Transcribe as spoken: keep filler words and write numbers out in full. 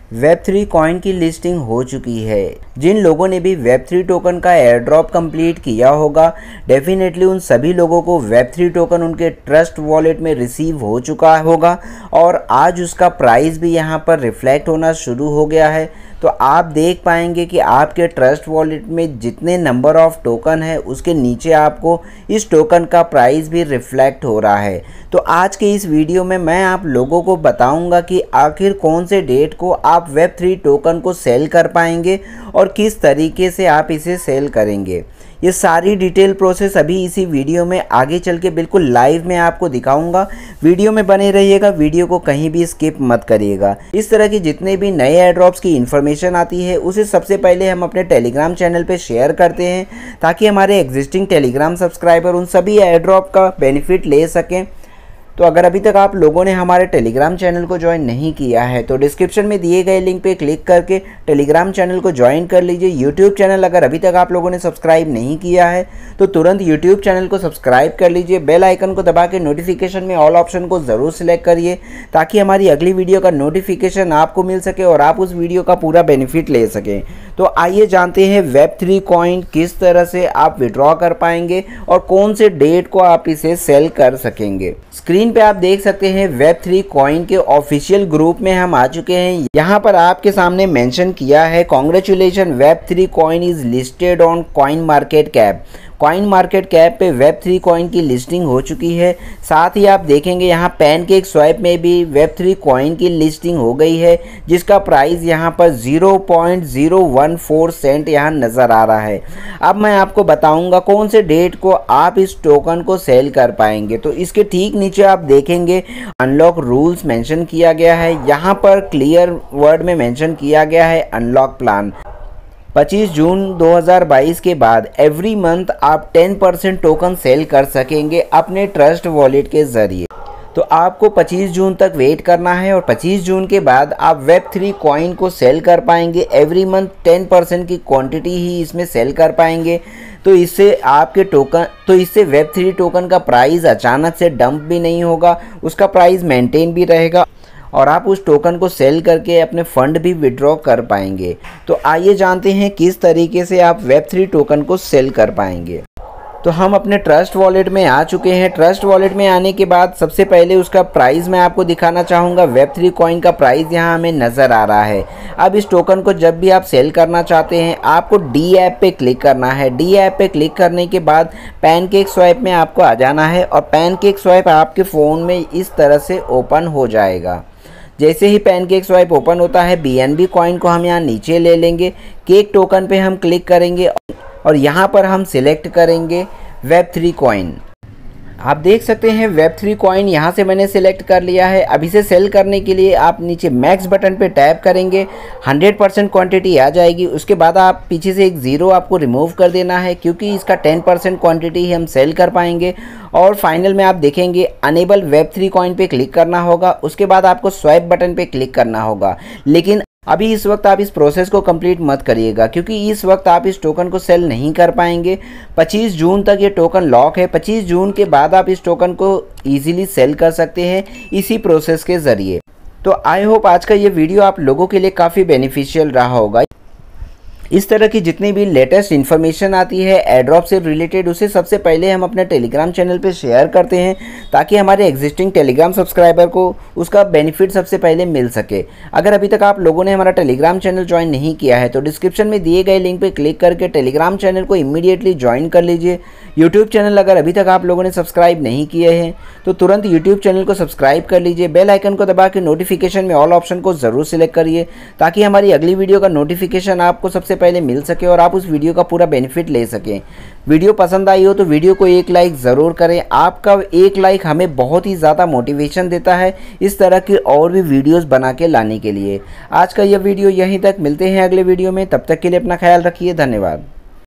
Web three coin की listing हो चुकी है। जिन लोगों ने भी वेब थ्री टोकन का एयर ड्रॉप कंप्लीट किया होगा, डेफिनेटली उन सभी लोगों को वेब थ्री टोकन उनके ट्रस्ट वॉलेट में रिसीव हो चुका होगा और आज उसका प्राइस भी यहाँ पर रिफ्लेक्ट होना शुरू हो गया है। तो आप देख पाएंगे कि आपके ट्रस्ट वॉलेट में जितने नंबर ऑफ टोकन है उसके नीचे आपको इस टोकन का प्राइस भी रिफ्लेक्ट हो रहा है। तो आज के इस वीडियो में मैं आप लोगों को बताऊंगा कि आखिर कौन से डेट को आप वेब थ्री टोकन को सेल कर पाएंगे और किस तरीके से आप इसे सेल करेंगे। ये सारी डिटेल प्रोसेस अभी इसी वीडियो में आगे चल के बिल्कुल लाइव में आपको दिखाऊंगा। वीडियो में बने रहिएगा, वीडियो को कहीं भी स्किप मत करिएगा। इस तरह की जितने भी नए एयर ड्रॉप्स की इन्फॉर्मेशन आती है उसे सबसे पहले हम अपने टेलीग्राम चैनल पे शेयर करते हैं ताकि हमारे एग्जिस्टिंग टेलीग्राम सब्सक्राइबर उन सभी एयर ड्रॉप का बेनिफिट ले सकें। तो अगर अभी तक आप लोगों ने हमारे टेलीग्राम चैनल को ज्वाइन नहीं किया है तो डिस्क्रिप्शन में दिए गए लिंक पे क्लिक करके टेलीग्राम चैनल को ज्वाइन कर लीजिए। यूट्यूब चैनल अगर अभी तक आप लोगों ने सब्सक्राइब नहीं किया है तो तुरंत यूट्यूब चैनल को सब्सक्राइब कर लीजिए। बेल आइकन को दबा के नोटिफिकेशन में ऑल ऑप्शन को ज़रूर सिलेक्ट करिए ताकि हमारी अगली वीडियो का नोटिफिकेशन आपको मिल सके और आप उस वीडियो का पूरा बेनिफिट ले सकें। तो आइए जानते हैं वेब थ्री कॉइन किस तरह से आप विड्रॉ कर पाएंगे और कौन से डेट को आप इसे सेल कर सकेंगे। स्क्रीन पे आप देख सकते हैं वेब थ्री कॉइन के ऑफिशियल ग्रुप में हम आ चुके हैं। यहाँ पर आपके सामने मेंशन किया है congratulation web three coin is listed on coin market cap. Coin market cap पे वेब थ्री कॉइन की लिस्टिंग हो चुकी है। साथ ही आप देखेंगे यहाँ पैनकेक स्वैप में भी वेब थ्री कॉइन की लिस्टिंग हो गई है जिसका प्राइस यहाँ पर zero point zero one four cent यहाँ नज़र आ रहा है। अब मैं आपको बताऊंगा कौन से डेट को आप इस टोकन को सेल कर पाएंगे। तो इसके ठीक नीचे आप देखेंगे अनलॉक रूल्स मेंशन किया गया है। यहाँ पर क्लियर वर्ड में मेंशन किया गया है अनलॉक प्लान। पच्चीस जून दो हज़ार बाईस के बाद एवरी मंथ आप टेन परसेंट टोकन सेल कर सकेंगे अपने ट्रस्ट वॉलेट के ज़रिए। तो आपको पच्चीस जून तक वेट करना है और पच्चीस जून के बाद आप वेब थ्री कॉइन को सेल कर पाएंगे। एवरी मंथ टेन परसेंट की क्वांटिटी ही इसमें सेल कर पाएंगे। तो इससे आपके टोकन तो इससे वेब थ्री टोकन का प्राइस अचानक से डंप भी नहीं होगा, उसका प्राइस मेंटेन भी रहेगा और आप उस टोकन को सेल करके अपने फंड भी विड्रॉ कर पाएंगे। तो आइए जानते हैं किस तरीके से आप वेब थ्री टोकन को सेल कर पाएंगे। तो हम अपने ट्रस्ट वॉलेट में आ चुके हैं। ट्रस्ट वॉलेट में आने के बाद सबसे पहले उसका प्राइस मैं आपको दिखाना चाहूँगा। वेब थ्री कॉइन का प्राइस यहाँ हमें नज़र आ रहा है। अब इस टोकन को जब भी आप सेल करना चाहते हैं आपको डी ऐप पे क्लिक करना है। डी ऐप पे क्लिक करने के बाद पैनकेक स्वैप में आपको आ जाना है और पैनकेक स्वैप आपके फ़ोन में इस तरह से ओपन हो जाएगा। जैसे ही पैनकेक स्वैप ओपन होता है बी एन बी कॉइन को हम यहाँ नीचे ले लेंगे। केक टोकन पे हम क्लिक करेंगे और यहाँ पर हम सिलेक्ट करेंगे वेब थ्री कॉइन। आप देख सकते हैं वेब थ्री कॉइन यहाँ से मैंने सिलेक्ट कर लिया है। अब इसे सेल करने के लिए आप नीचे मैक्स बटन पे टैप करेंगे, हंड्रेड परसेंट क्वान्टिटी आ जाएगी। उसके बाद आप पीछे से एक ज़ीरो आपको रिमूव कर देना है क्योंकि इसका टेन परसेंट क्वान्टिटी ही हम सेल कर पाएंगे। और फाइनल में आप देखेंगे अनेबल वेब थ्री कॉइन पे क्लिक करना होगा। उसके बाद आपको स्वैप बटन पे क्लिक करना होगा। लेकिन अभी इस वक्त आप इस प्रोसेस को कंप्लीट मत करिएगा क्योंकि इस वक्त आप इस टोकन को सेल नहीं कर पाएंगे। पच्चीस जून तक ये टोकन लॉक है। पच्चीस जून के बाद आप इस टोकन को इजीली सेल कर सकते हैं इसी प्रोसेस के ज़रिए। तो आई होप आज का ये वीडियो आप लोगों के लिए काफ़ी बेनिफिशियल रहा होगा। इस तरह की जितनी भी लेटेस्ट इन्फॉर्मेशन आती है एयरड्रॉप से रिलेटेड उसे सबसे पहले हम अपने टेलीग्राम चैनल पे शेयर करते हैं ताकि हमारे एग्जिस्टिंग टेलीग्राम सब्सक्राइबर को उसका बेनिफिट सबसे पहले मिल सके। अगर अभी तक आप लोगों ने हमारा टेलीग्राम चैनल ज्वाइन नहीं किया है तो डिस्क्रिप्शन में दिए गए लिंक पे क्लिक करके टेलीग्राम चैनल को इमीडिएटली ज्वाइन कर लीजिए। यूट्यूब चैनल अगर अभी तक आप लोगों ने सब्सक्राइब नहीं किए हैं तो तुरंत यूट्यूब चैनल को सब्सक्राइब कर लीजिए। बेल आइकन को दबा के नोटिफिकेशन में ऑल ऑप्शन को ज़रूर सिलेक्ट करिए ताकि हमारी अगली वीडियो का नोटिफिकेशन आपको सबसे पहले मिल सके और आप उस वीडियो का पूरा बेनिफिट ले सकें। वीडियो पसंद आई हो तो वीडियो को एक लाइक ज़रूर करें। आपका एक लाइक हमें बहुत ही ज़्यादा मोटिवेशन देता है इस तरह की और भी वीडियोस बना के लाने के लिए। आज का यह वीडियो यहीं तक, मिलते हैं अगले वीडियो में। तब तक के लिए अपना ख्याल रखिए। धन्यवाद।